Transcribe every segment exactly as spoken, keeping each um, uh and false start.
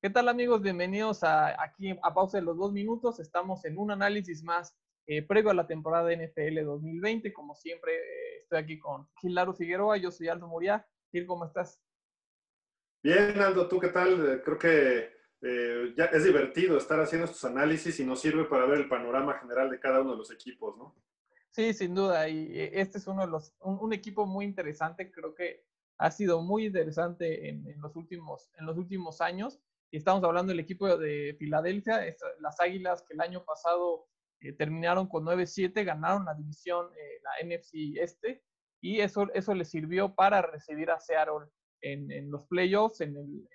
¿Qué tal, amigos? Bienvenidos a, aquí a Pausa de los Dos Minutos. Estamos en un análisis más eh, previo a la temporada N F L dos mil veinte. Como siempre, eh, estoy aquí con Gil Laro Figueroa. Yo soy Aldo Muriá. Gil, ¿cómo estás? Bien, Aldo, ¿tú qué tal? Eh, Creo que eh, ya es divertido estar haciendo estos análisis y nos sirve para ver el panorama general de cada uno de los equipos, ¿no? Sí, sin duda. Y eh, este es uno de los, un, un equipo muy interesante. Creo que ha sido muy interesante en, en los últimos, en los últimos años. Y estamos hablando del equipo de Filadelfia, esta- las Águilas que el año pasado eh, terminaron con nueve siete, ganaron la división, eh, la N F C Este, y eso, eso les sirvió para recibir a Seattle en, en los playoffs, en el,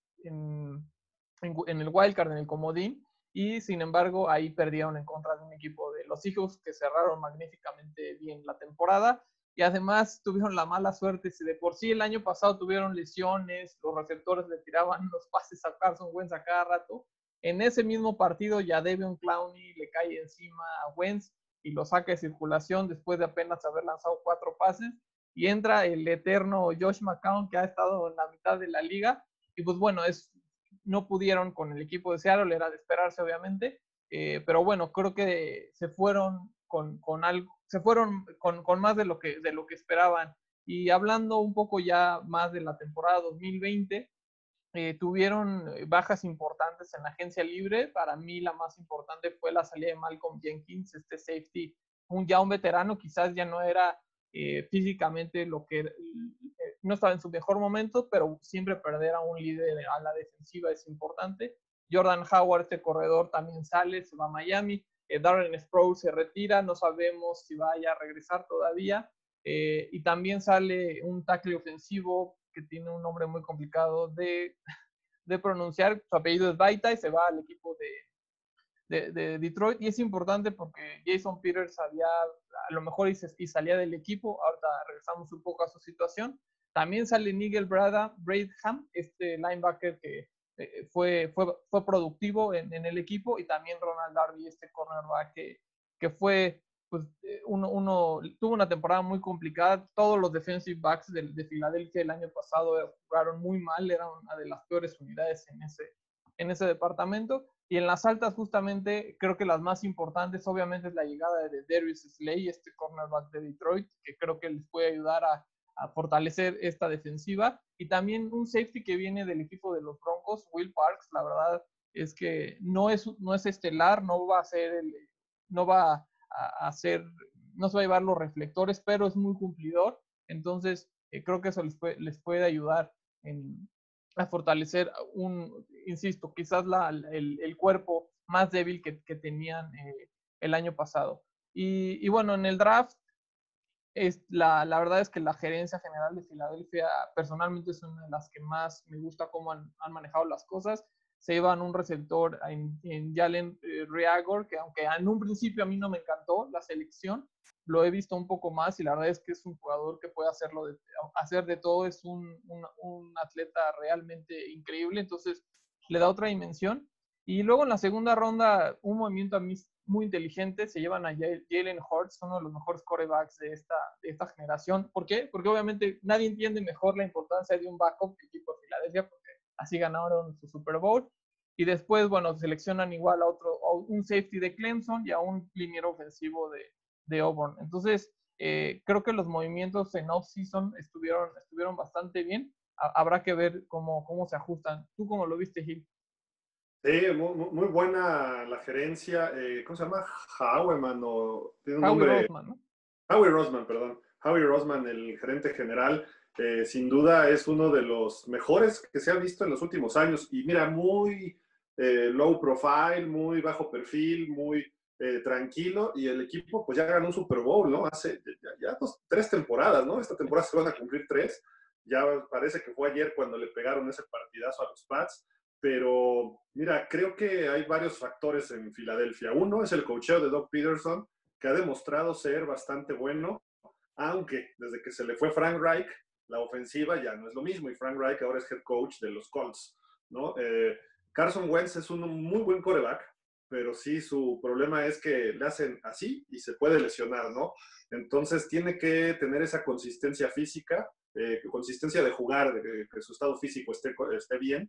en, en, en el wildcard, en el comodín, y sin embargo ahí perdieron en contra de un equipo de los Seahawks que cerraron magníficamente bien la temporada y además tuvieron la mala suerte, si de por sí el año pasado tuvieron lesiones, los receptores le tiraban los pases a Carson Wentz a cada rato, en ese mismo partido ya Davion Clowney le cae encima a Wentz y lo saca de circulación después de apenas haber lanzado cuatro pases y entra el eterno Josh McCown que ha estado en la mitad de la liga y pues bueno, es, no pudieron con el equipo de Seattle, era de esperarse obviamente, eh, pero bueno, creo que se fueron con, con algo, se fueron con, con más de lo, que, de lo que esperaban. Y hablando un poco ya más de la temporada dos mil veinte, eh, tuvieron bajas importantes en la agencia libre. Para mí la más importante fue la salida de Malcolm Jenkins, este safety, un, ya un veterano, quizás ya no era eh, físicamente lo que, eh, no estaba en su mejor momento, pero siempre perder a un líder a la defensiva es importante. Jordan Howard, este corredor, también sale, se va a Miami. Eh, Darren Sproles se retira, no sabemos si vaya a regresar todavía. Eh, y también sale un tackle ofensivo que tiene un nombre muy complicado de, de pronunciar. Su apellido es Baita y se va al equipo de, de, de, Detroit. Y es importante porque Jason Peters había, a lo mejor y, se, y salía del equipo. Ahorita regresamos un poco a su situación. También sale Nigel Brada, Bradham, este linebacker que eh, fue, fue, fue productivo en, en, el equipo, y también Ronald Darby, este cornerback que, que fue, pues, uno, uno, tuvo una temporada muy complicada. Todos los defensive backs de, de Filadelfia el año pasado jugaron muy mal, eran una de las peores unidades en ese, en ese departamento. Y en las altas, justamente, creo que las más importantes, obviamente, es la llegada de Darius Slay, este cornerback de Detroit, que creo que les puede ayudar a, a fortalecer esta defensiva. Y también un safety que viene del equipo de los Broncos, Will Parks. La verdad es que no es, no es estelar, no va a ser el, no va a, a hacer, no se va a llevar los reflectores, pero es muy cumplidor. Entonces, eh, creo que eso les puede, les puede ayudar en, a fortalecer un, insisto, quizás la, el, el, cuerpo más débil que, que tenían eh, el año pasado. Y, y, bueno, en el draft, es la, la, verdad es que la gerencia general de Filadelfia personalmente es una de las que más me gusta cómo han, han manejado las cosas. Se llevan un receptor en, en Jalen eh, Reagor, que aunque en un principio a mí no me encantó la selección, lo he visto un poco más y la verdad es que es un jugador que puede hacerlo de, hacer de todo, es un, un, un atleta realmente increíble, entonces le da otra dimensión. Y luego en la segunda ronda, un movimiento a mí muy inteligente, se llevan a Jalen Hurts, uno de los mejores quarterbacks de esta, de esta generación. ¿Por qué? Porque obviamente nadie entiende mejor la importancia de un backup que el equipo de Filadelfia, porque así ganaron su Super Bowl. Y después, bueno, seleccionan igual a otro, a un safety de Clemson y a un liniero ofensivo de, de Auburn. Entonces, eh, creo que los movimientos en off-season estuvieron, estuvieron bastante bien. Habrá que ver cómo, cómo se ajustan. ¿Tú cómo lo viste, Gil? Sí, muy, muy buena la gerencia. Eh, ¿Cómo se llama? Howeman, o tiene un Howie nombre. Roseman, ¿no? Howie Roseman, perdón. Howie Roseman, el gerente general, eh, sin duda es uno de los mejores que se ha visto en los últimos años. Y mira, muy eh, low profile, muy bajo perfil, muy eh, tranquilo. Y el equipo, pues ya ganó un Super Bowl, ¿no? Hace ya, ya dos, tres temporadas, ¿no? Esta temporada se van a cumplir tres. Ya parece que fue ayer cuando le pegaron ese partidazo a los Pats. Pero mira, creo que hay varios factores en Filadelfia. Uno es el coacheo de Doug Peterson, que ha demostrado ser bastante bueno, aunque desde que se le fue Frank Reich, la ofensiva ya no es lo mismo, y Frank Reich ahora es head coach de los Colts, ¿no? Eh, Carson Wentz es un muy buen quarterback, pero sí su problema es que le hacen así y se puede lesionar, ¿no? Entonces tiene que tener esa consistencia física, eh, consistencia de jugar, de que, que su estado físico esté, esté bien,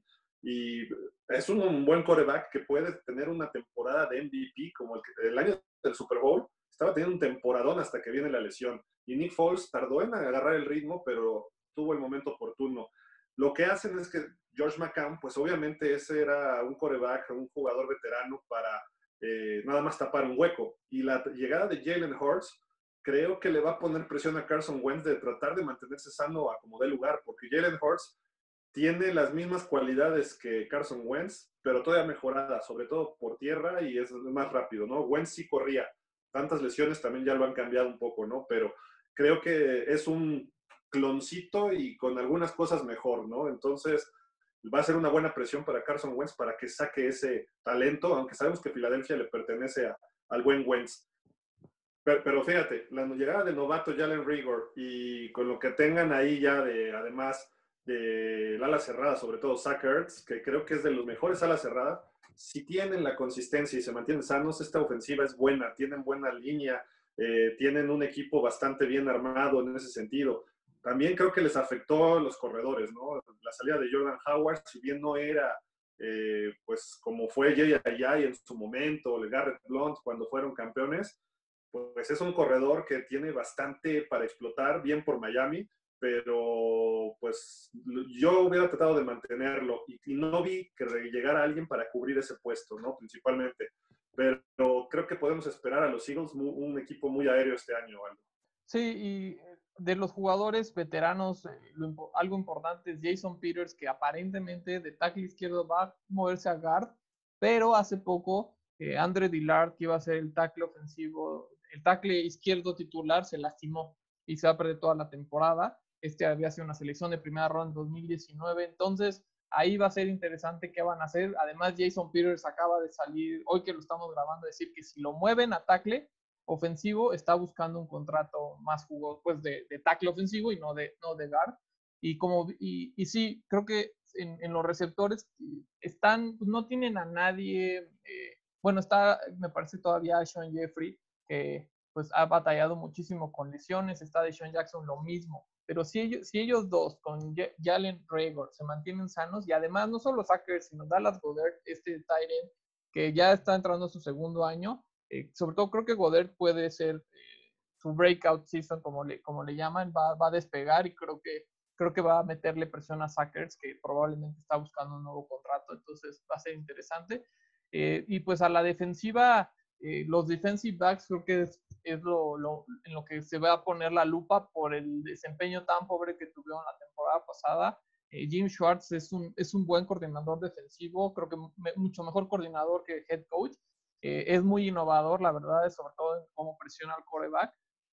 y es un, un buen quarterback que puede tener una temporada de M V P como el, que, el año del Super Bowl. Estaba teniendo un temporadón hasta que viene la lesión. Y Nick Foles tardó en agarrar el ritmo, pero tuvo el momento oportuno. Lo que hacen es que George McCown, pues obviamente ese era un quarterback, un jugador veterano para eh, nada más tapar un hueco. Y la llegada de Jalen Hurts creo que le va a poner presión a Carson Wentz de tratar de mantenerse sano a como dé lugar, porque Jalen Hurts tiene las mismas cualidades que Carson Wentz, pero todavía mejorada, sobre todo por tierra y es más rápido, ¿no? Wentz sí corría. Tantas lesiones también ya lo han cambiado un poco, ¿no? Pero creo que es un cloncito y con algunas cosas mejor, ¿no? Entonces va a ser una buena presión para Carson Wentz para que saque ese talento, aunque sabemos que Filadelfia le pertenece a, al buen Wentz. Pero, pero, fíjate, la llegada de novato Jalen Rigor y con lo que tengan ahí ya de, además del ala cerrada, sobre todo Zach Ertz, que creo que es de los mejores alas cerradas, si tienen la consistencia y se mantienen sanos, esta ofensiva es buena, tienen buena línea, eh, tienen un equipo bastante bien armado en ese sentido. También creo que les afectó los corredores, ¿no? La salida de Jordan Howard, si bien no era eh, pues como fue Jay Ayay en su momento, o Garrett Blount cuando fueron campeones, pues es un corredor que tiene bastante para explotar, bien por Miami, pero pues yo hubiera tratado de mantenerlo y, y no vi que llegara alguien para cubrir ese puesto, ¿no? Principalmente. Pero creo que podemos esperar a los Eagles un, un equipo muy aéreo este año, Aldo. Sí, y de los jugadores veteranos, eh, lo, algo importante es Jason Peters, que aparentemente de tackle izquierdo va a moverse a guard, pero hace poco eh, Andre Dillard, que iba a ser el tackle ofensivo, el tackle izquierdo titular, se lastimó y se va a perder toda la temporada. Este había sido una selección de primera ronda en dos mil diecinueve, entonces ahí va a ser interesante qué van a hacer. Además, Jason Peters acaba de salir, hoy que lo estamos grabando, decir que si lo mueven a tackle ofensivo, está buscando un contrato más jugoso, pues de, de tackle ofensivo y no de, no de guard. Y, como, y, y sí, creo que en, en los receptores están, pues no tienen a nadie, eh, bueno, está, me parece todavía Sean Jeffrey, que pues ha batallado muchísimo con lesiones, está de Sean Jackson lo mismo, pero si ellos, si ellos dos con Jalen Reagor se mantienen sanos, y además no solo Sackers, sino Dallas Goedert, este tight end, que ya está entrando a su segundo año, eh, sobre todo creo que Goedert puede ser eh, su breakout season, como le, como le llaman, va, va a despegar y creo que, creo que va a meterle presión a Sackers, que probablemente está buscando un nuevo contrato, entonces va a ser interesante. Eh, y pues a la defensiva, eh, los defensive backs creo que es, es lo, lo, en lo que se va a poner la lupa por el desempeño tan pobre que tuvieron la temporada pasada. Eh, Jim Schwartz es un, es un buen coordinador defensivo, creo que me, mucho mejor coordinador que head coach. Eh, es muy innovador, la verdad, sobre todo en cómo presiona al quarterback,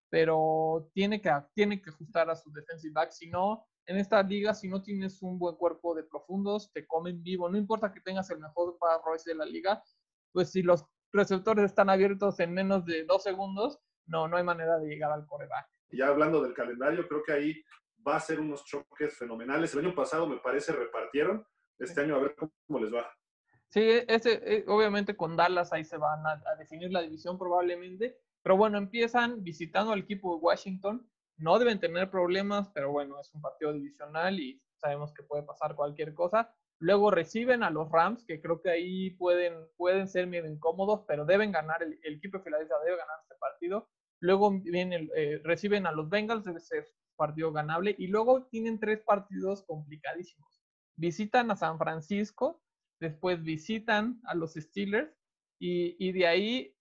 pero tiene que, tiene que ajustar a su defensive back. Si no, en esta liga, si no tienes un buen cuerpo de profundos, te comen vivo. No importa que tengas el mejor pass rush de la liga, pues si los receptores están abiertos en menos de dos segundos, no, no hay manera de llegar al quarterback. Ya hablando del calendario, creo que ahí va a ser unos choques fenomenales. El año pasado, me parece, repartieron. Este sí. año a ver cómo les va. Sí, ese, obviamente con Dallas ahí se van a, a definir la división probablemente, pero bueno, empiezan visitando al equipo de Washington, no deben tener problemas, pero bueno, es un partido divisional y sabemos que puede pasar cualquier cosa. Luego reciben a los Rams, que creo que ahí pueden, pueden ser medio incómodos, pero deben ganar, el, el equipo de Filadelfia debe ganar este partido. Luego viene, eh, reciben a los Bengals, debe ser partido ganable, y luego tienen tres partidos complicadísimos. Visitan a San Francisco, después visitan a los Steelers y, y de ahí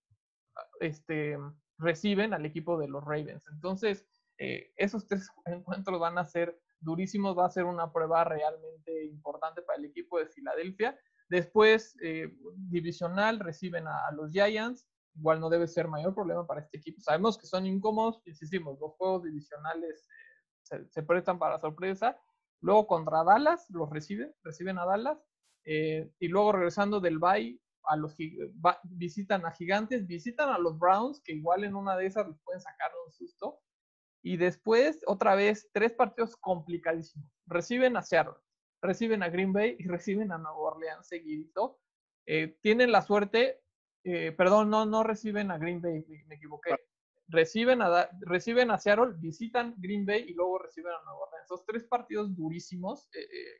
este, reciben al equipo de los Ravens. Entonces, eh, esos tres encuentros van a ser durísimos, va a ser una prueba realmente importante para el equipo de Filadelfia. Después, eh, divisional, reciben a, a los Giants, igual no debe ser mayor problema para este equipo. Sabemos que son incómodos, insistimos, los juegos divisionales eh, se, se prestan para sorpresa. Luego contra Dallas, los reciben, reciben a Dallas. Eh, y luego regresando del bye, a los va, visitan a Gigantes, visitan a los Browns, que igual en una de esas les pueden sacar un susto. Y después, otra vez, tres partidos complicadísimos. Reciben a Seattle, reciben a Green Bay y reciben a Nueva Orleans seguidito. Eh, tienen la suerte, eh, perdón, no, no reciben a Green Bay, me, me equivoqué. Reciben a, reciben a Seattle, visitan Green Bay y luego reciben a Nueva Orleans. Esos tres partidos durísimos eh, eh, que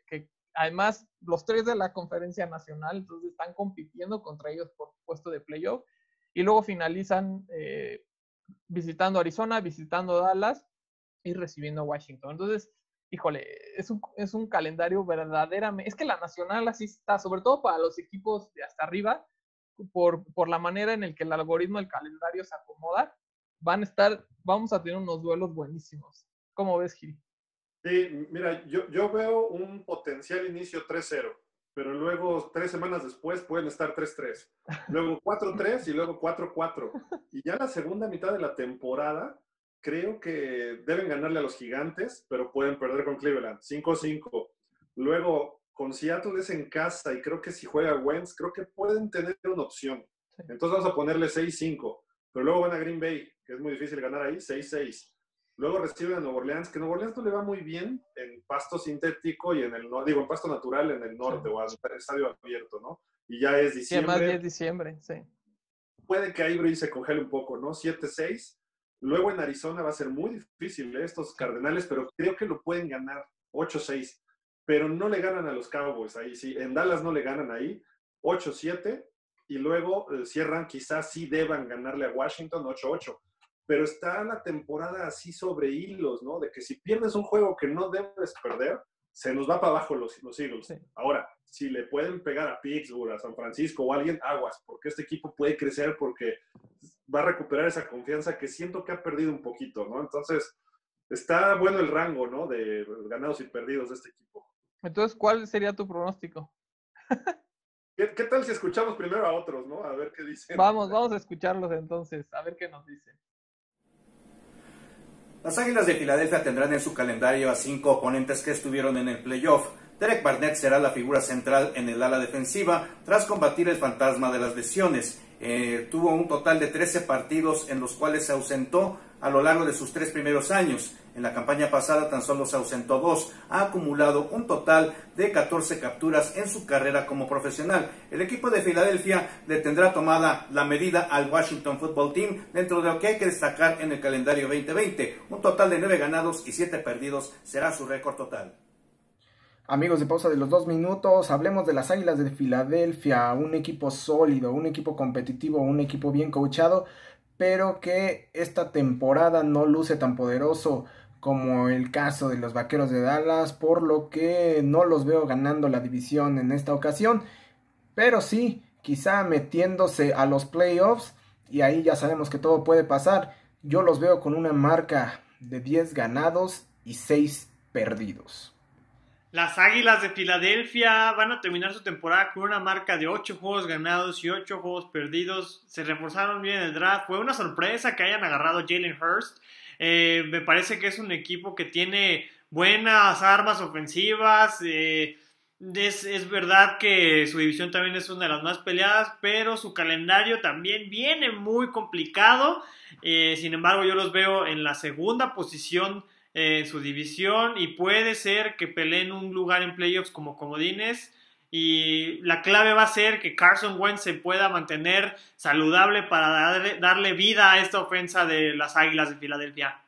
además, los tres de la conferencia nacional, entonces están compitiendo contra ellos por puesto de playoff, y luego finalizan eh, visitando Arizona, visitando Dallas y recibiendo a Washington. Entonces, híjole, es un, es un calendario verdaderamente, es que la nacional así está, sobre todo para los equipos de hasta arriba, por, por la manera en el que el algoritmo del calendario se acomoda, van a estar, vamos a tener unos duelos buenísimos. ¿Cómo ves, Gil? Sí, mira, yo, yo veo un potencial inicio tres cero, pero luego tres semanas después pueden estar tres tres, luego cuatro tres y luego cuatro cuatro. Y ya la segunda mitad de la temporada, creo que deben ganarle a los Gigantes, pero pueden perder con Cleveland, cinco cinco. Luego con Seattle es en casa y creo que si juega Wentz, creo que pueden tener una opción. Entonces vamos a ponerle seis cinco, pero luego van a Green Bay, que es muy difícil ganar ahí, seis seis. Luego reciben a Nueva Orleans, que Nueva Orleans no le va muy bien en pasto sintético y en el, digo, en pasto natural en el norte, sí, o en estadio abierto, ¿no? Y ya es diciembre. Sí, además ya es diciembre, sí. Puede que ahí Brady se congele un poco, ¿no? siete seis. Luego en Arizona va a ser muy difícil, ¿eh? Estos Cardenales, pero creo que lo pueden ganar ocho seis. Pero no le ganan a los Cowboys ahí, sí. En Dallas no le ganan ahí, ocho siete. Y luego eh, cierran, quizás sí deban ganarle a Washington ocho ocho. Pero está la temporada así sobre hilos, ¿no? De que si pierdes un juego que no debes perder, se nos va para abajo los, los Eagles. Sí. Ahora, si le pueden pegar a Pittsburgh, a San Francisco o a alguien, aguas, porque este equipo puede crecer porque va a recuperar esa confianza que siento que ha perdido un poquito, ¿no? Entonces, está bueno el rango, ¿no? De ganados y perdidos de este equipo. Entonces, ¿cuál sería tu pronóstico? ¿Qué, ¿Qué tal si escuchamos primero a otros, ¿no? A ver qué dicen. Vamos, vamos a escucharlos entonces, a ver qué nos dicen. Las Águilas de Filadelfia tendrán en su calendario a cinco oponentes que estuvieron en el playoff. Derek Barnett será la figura central en el ala defensiva tras combatir el fantasma de las lesiones. Eh, tuvo un total de trece partidos en los cuales se ausentó a lo largo de sus tres primeros años. En la campaña pasada tan solo se ausentó dos. Ha acumulado un total de catorce capturas en su carrera como profesional. El equipo de Filadelfia le tendrá tomada la medida al Washington Football Team dentro de lo que hay que destacar en el calendario veinte veinte. Un total de nueve ganados y siete perdidos será su récord total. Amigos de Pausa de los Dos Minutos, hablemos de las Águilas de Filadelfia, un equipo sólido, un equipo competitivo, un equipo bien coachado, pero que esta temporada no luce tan poderoso como el caso de los Vaqueros de Dallas, por lo que no los veo ganando la división en esta ocasión, pero sí, quizá metiéndose a los playoffs, y ahí ya sabemos que todo puede pasar. Yo los veo con una marca de diez ganados y seis perdidos. Las Águilas de Filadelfia van a terminar su temporada con una marca de ocho juegos ganados y ocho juegos perdidos. Se reforzaron bien en el draft. Fue una sorpresa que hayan agarrado a Jalen Hurst. Eh, me parece que es un equipo que tiene buenas armas ofensivas. Eh, es, es verdad que su división también es una de las más peleadas, pero su calendario también viene muy complicado. Eh, sin embargo, yo los veo en la segunda posición en su división y puede ser que peleen un lugar en playoffs como comodines, y la clave va a ser que Carson Wentz se pueda mantener saludable para darle, darle vida a esta ofensa de las Águilas de Filadelfia.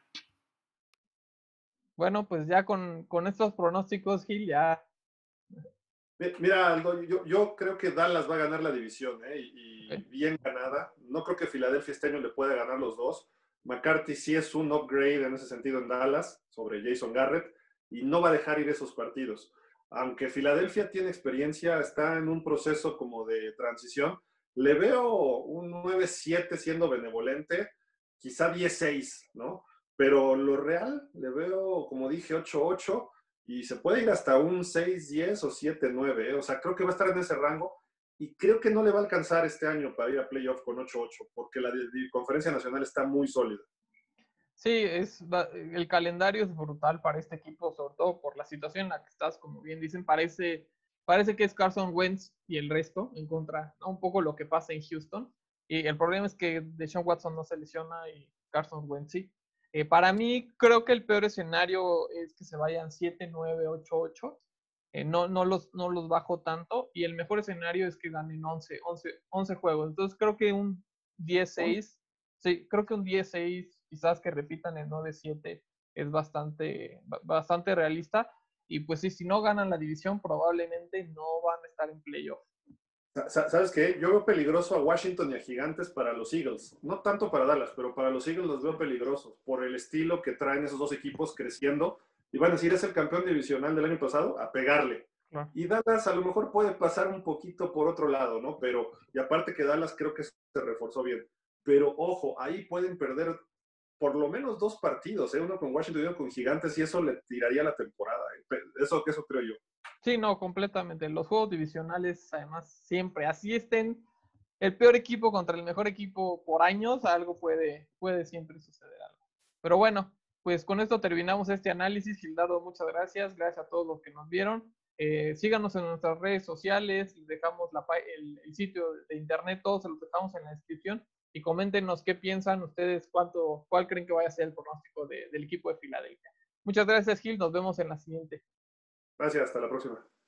Bueno, pues ya con, con estos pronósticos, Gil, ya... Mira, Aldo, yo, yo creo que Dallas va a ganar la división, ¿eh? y, y okay. bien ganada. No creo que Filadelfia este año le pueda ganar los dos. McCarthy sí es un upgrade en ese sentido en Dallas sobre Jason Garrett y no va a dejar ir esos partidos. Aunque Filadelfia tiene experiencia, está en un proceso como de transición, le veo un nueve siete siendo benevolente, quizá diez seis, ¿no? Pero lo real le veo, como dije, ocho ocho y se puede ir hasta un seis diez o siete nueve, ¿eh? O sea, creo que va a estar en ese rango. Y creo que no le va a alcanzar este año para ir a playoff con ocho ocho, porque la de, de conferencia nacional está muy sólida. Sí, es, el calendario es brutal para este equipo, sobre todo por la situación en la que estás, como bien dicen, parece, parece que es Carson Wentz y el resto en contra, ¿no? Un poco lo que pasa en Houston. Y el problema es que Deshaun Watson no se lesiona y Carson Wentz sí. Eh, para mí, creo que el peor escenario es que se vayan siete nueve, ocho ocho. Eh, no, no, los, no los bajo tanto, y el mejor escenario es que ganen once, once, once juegos. Entonces creo que un diez seis, sí, creo que un diez seis, quizás que repitan el nueve siete, es bastante, bastante realista. y pues sí, si no ganan la división probablemente no van a estar en playoff. ¿Sabes qué? Yo veo peligroso a Washington y a Gigantes para los Eagles. No tanto para Dallas, pero para los Eagles los veo peligrosos por el estilo que traen esos dos equipos creciendo. Y van a decir, es el campeón divisional del año pasado, a pegarle. Claro. Y Dallas a lo mejor puede pasar un poquito por otro lado, ¿no? Pero, y aparte que Dallas creo que se reforzó bien. Pero ojo, ahí pueden perder por lo menos dos partidos, ¿eh? Uno con Washington y uno con Gigantes, y eso le tiraría la temporada. ¿eh? Eso, eso creo yo. Sí, no, completamente. Los juegos divisionales, además, siempre, así estén el peor equipo contra el mejor equipo por años, algo puede, puede siempre suceder algo. Pero bueno, pues con esto terminamos este análisis. Gildardo, muchas gracias. Gracias a todos los que nos vieron. Eh, síganos en nuestras redes sociales, les dejamos la, el, el sitio de internet, todos se los dejamos en la descripción. Y coméntenos qué piensan ustedes, cuánto, cuál creen que vaya a ser el pronóstico de, del equipo de Filadelfia. Muchas gracias, Gil. Nos vemos en la siguiente. Gracias, hasta la próxima.